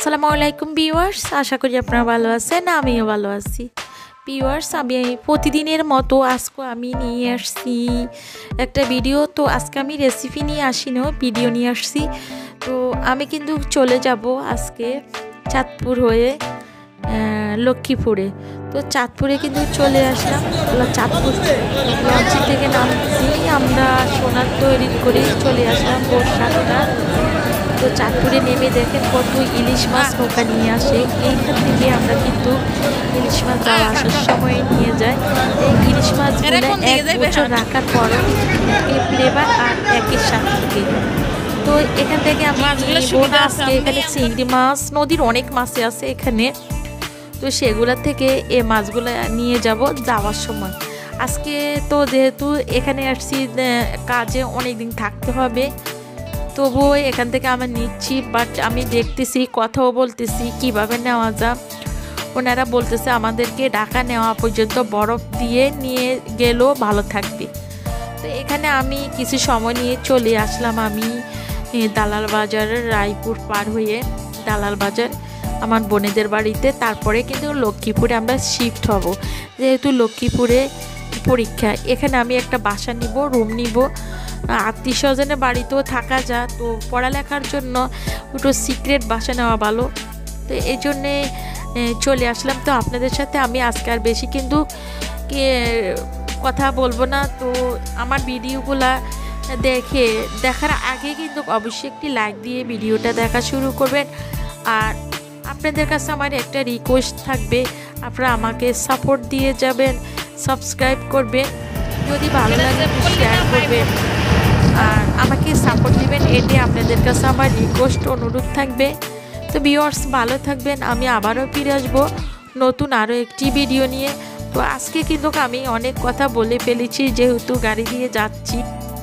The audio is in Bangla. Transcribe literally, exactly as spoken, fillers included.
আসসালামু আলাইকুম ভিউয়ার্স, আশা করি আপনারা ভালো আছেন। আমিও ভালো আছি ভিউয়ার্স। আমি প্রতিদিনের মতো আজকে আমি নিয়ে আসছি একটা ভিডিও। তো আজকে আমি রেসিপি নিয়ে আসিনি, ভিডিও নিয়ে আসছি। তো আমি কিন্তু চলে যাব আজকে চাঁদপুর হয়ে লক্ষ্মীপুরে। তো চাঁদপুরে কিন্তু চলে আসলাম। চাঁদপুর লঞ্চি থেকে নামছি আমরা, সোনার তৈরি করে চলে আসলাম ভোর সাতটা। তো চাঁদপুরে নেমে দেখেন কত ইলিশ মাছ নৌকা নিয়ে আসে। এইখান থেকে আমরা কিন্তু ইলিশ মাছ যাওয়া আসার সময় নিয়ে যাই। এই ইলিশ মাছগুলো এক বছর রাখার পরও একের ফ্লেভার আর একের স্বাদ থাকে। তো এখান থেকে আমি আজকে এখানে চিংড়ি মাছ, নদীর অনেক মাছই আছে এখানে। তো সেগুলোর থেকে এই মাছগুলো নিয়ে যাব যাওয়ার সময়। আজকে তো যেহেতু এখানে আসছি কাজে অনেক দিন থাকতে হবে, তবুও এখান থেকে আমি নিচ্ছি। বাট আমি দেখতেছি, কথাও বলতেছি কিভাবে নেওয়া যায়। ওনারা বলতেছে আমাদেরকে ঢাকা নেওয়া পর্যন্ত বরফ দিয়ে নিয়ে গেলেও ভালো থাকবে। তো এখানে আমি কিছু সময় নিয়ে চলে আসলাম আমি দালাল বাজার, রায়পুর পার হয়ে দালাল বাজার আমার বোনেদের বাড়িতে। তারপরে কিন্তু লক্ষ্মীপুরে আমরা শিফট হব, যেহেতু লক্ষ্মীপুরে পরীক্ষা। এখানে আমি একটা বাসা নিব, রুম নিব। আত্মীয় স্বজনের বাড়িতেও থাকা যায়, তো পড়ালেখার জন্য একটু সিক্রেট বাসা নেওয়া ভালো। তো এই জন্যে চলে আসলাম। তো আপনাদের সাথে আমি আজকে আর বেশি কিন্তু কথা বলবো না। তো আমার ভিডিওগুলা দেখে দেখার আগে কিন্তু অবশ্যই একটি লাইক দিয়ে ভিডিওটা দেখা শুরু করবেন। আর আপনাদের কাছে আমার একটা রিকোয়েস্ট থাকবে, আপনারা আমাকে সাপোর্ট দিয়ে যাবেন, সাবস্ক্রাইব করবেন, যদি ভালো লাগে শেয়ার করবেন আর আমাকে সাপোর্ট দিবেন। এটি আপনাদের কাছে আমার রিকোয়েস্ট, অনুরোধ থাকবে। তো ভিউয়ার্স ভালো থাকবেন। আমি আবারও ফিরে আসবো নতুন আরও একটি ভিডিও নিয়ে। তো আজকে কিন্তু আমি অনেক কথা বলে ফেলেছি, যেহেতু গাড়ি দিয়ে যাচ্ছি।